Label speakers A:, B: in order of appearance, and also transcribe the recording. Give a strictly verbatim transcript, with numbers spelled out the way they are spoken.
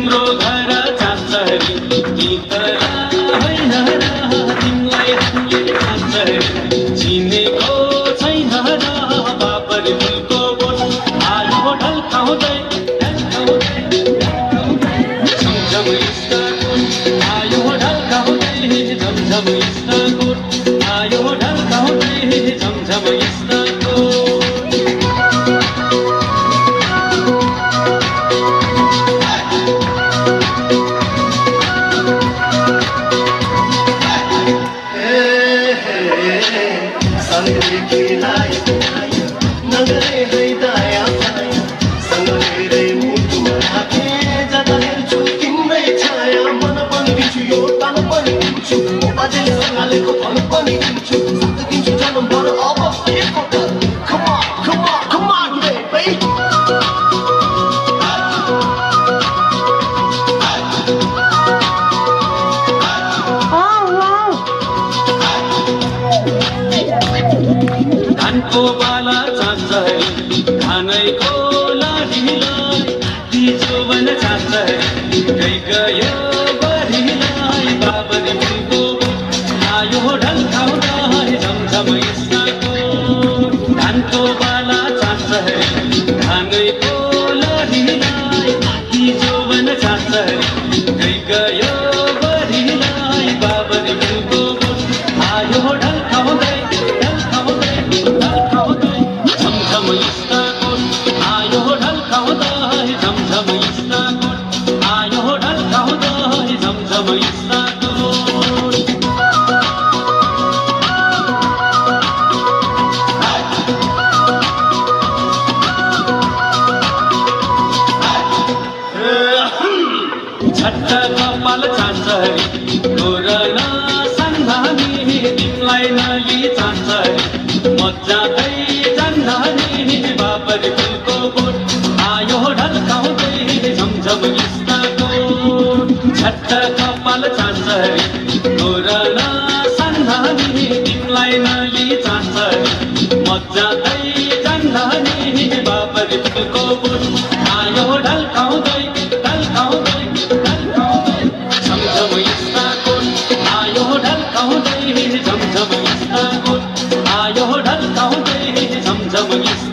A: तिम्रो घर चाँचरी गीतला होइन र तिमीलाई हामीले चाँचरी चिनेको छैन र बाबर फुलको बोट आयो ढल्काउँदै ढल्काउँदै झमझम इस्ताकोट आयो ढल्काउँदै झमझम इस्ताकोट आयो ढल्काउँदै झमझम इस्ताकोट धानको बाला चाँचरी धानैको लाडीलाई तिजोवन चाँचरी गई गयो बढीलाई बाबरी फुलको आयो ढल्काउँदै झमझम इस्ताकोट धानको बाला चाँचरी धानैको लाडीलाई तिजोवन चाँचरी गई गयो बढीलाई बाबरी फुलको आयो ढल्काउँदै झट्टा कपाल चाँचरी तोरण सन्धानी तिमीलाई नली चाँचरी मजाकै जान्धानी बाबरी फुलको बोट आयो ढल्काउँदै झमझम इस्ताकोट झट्टा कपाल चाँचरी तोरण सन्धानी तिमीलाई नली चाँचरी मजाकै जान्धानी बाबरी फुलको बोट आयो ढल्काउँदै ढल्काउँदै झमझम इस्ताकोट आयो ढल्काउँदै झमझम इस्ताकोट आयो ढल्काउँदै झमझम